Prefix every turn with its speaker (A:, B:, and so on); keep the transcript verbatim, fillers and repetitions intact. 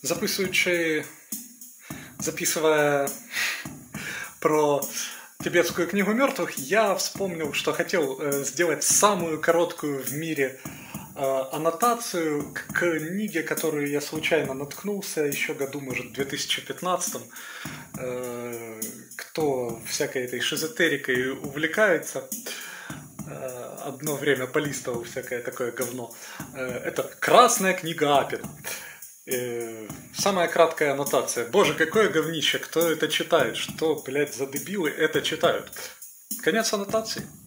A: Записуючи, записывая про тибетскую книгу мертвых, я вспомнил, что хотел э, сделать самую короткую в мире э, аннотацию к книге, которую я случайно наткнулся еще году, может, в две тысячи пятнадцатом. Э, кто всякой этой шизотерикой увлекается, э, одно время полистывал всякое такое говно. Э, это «Красная книга Апина». Э, самая краткая аннотация. Боже, какое говнище, кто это читает? Что, блядь, за дебилы это читают? Конец аннотации.